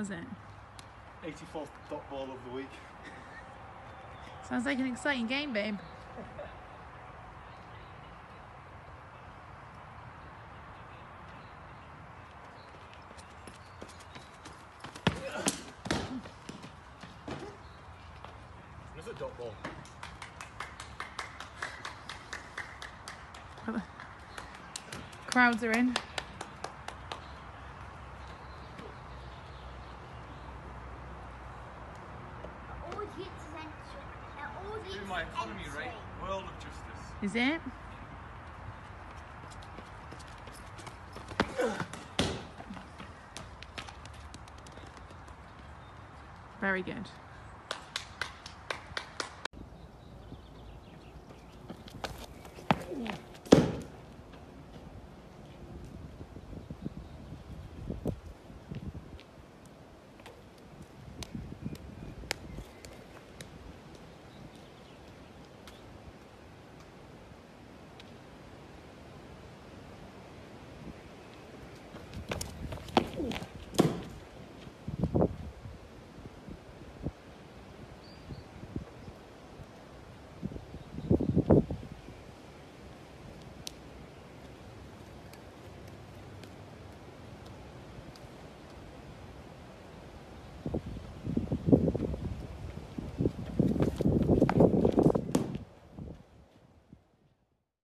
was it? 84th dot ball of the week. Sounds like an exciting game, babe. Another dot ball. Crowds are in. Do my economy rate, world of justice. Is it? Very good.